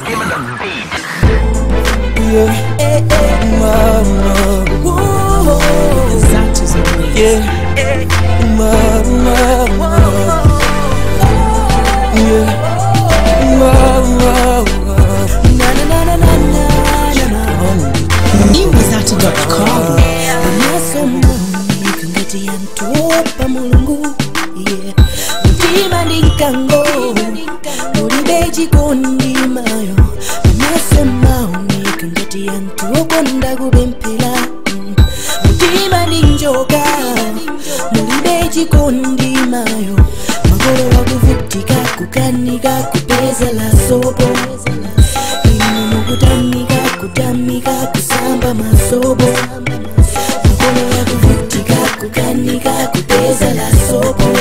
Chikondi mayo Nasema unikangati yantu Okonda kubempela Mutima ninjoka Mulibe chikondi mayo Magoro wakuvutika kukanika kupeza la sobo Inu kutamika kusamba masobo Magoro wakuvutika kukanika kupeza la sobo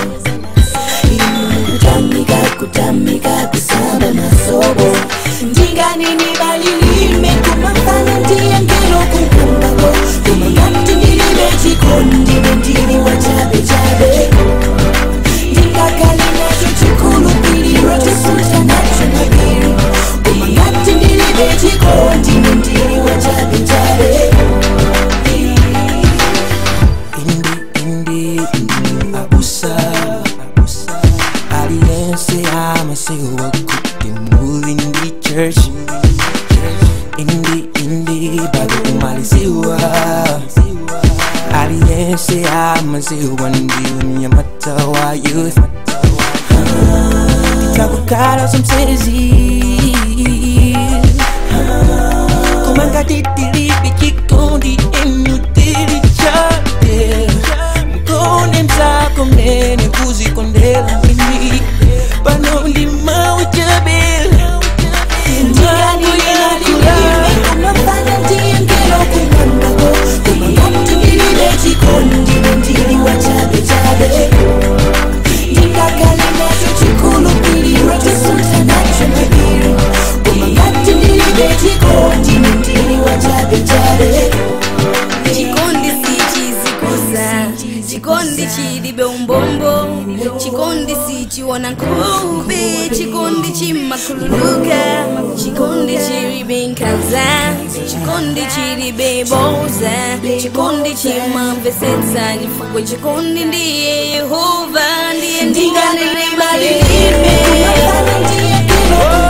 Kutamika kusamba masobo Njinga nini balilime kumafana ndiye ngelo kumbako Kumangati nilime chikondi Ndili wa chabe chabe Njinga kalina chukulu pili Rote sulta nacho nabiri Kumangati nilime chikondi Ndili wa chabe chabe Indi abusa Say I'm a silver cooking moving the church Indie Bago Mali Silva I say I'm a silver and you Yamatawa youth Takukara some sezi Kumanga titili Chikondi enu tili chate Mkone msako mnene kuzi kondela mini Bano lima ujabel Ndiani yunakula Kumafanya ndiye ngelo kumandako Kumangatu nilile chikondi Ndili wa chabe chabe Ndikakalina chukulu pili Rote sulta nacho nabiri Kumangatu nilile chikondi Ndili wa chabe chabe Chikondi si chizi kosa Chikondi chilibe umbombo Chikondi si chiwana kube Chikondi chimakululuka Chikondi chilibe nkaza Chikondi chilibe boza Chikondi chimamvesetsa Nifugwe chikondi ndiye Yehova Ndiye ndinga nilima lilime Kumafana ndiye kilo